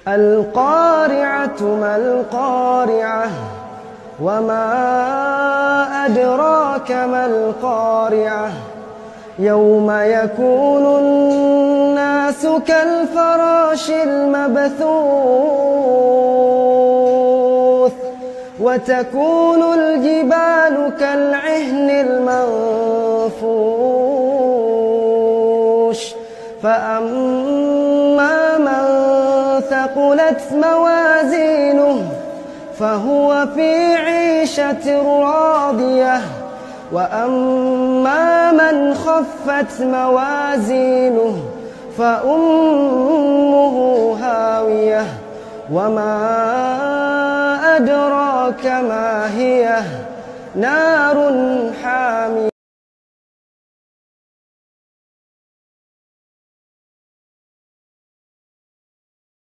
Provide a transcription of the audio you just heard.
القارعة ما القارعة وما أدراك ما القارعة يوم يكون الناس كالفراش المبثوث وتكون الجبال كالعهن المنفوش فأما من ثقلت موازينه فهو في عيشة راضية وأما من خفت موازينه فأمه هاوية وما أدراك ما هي نار حامية.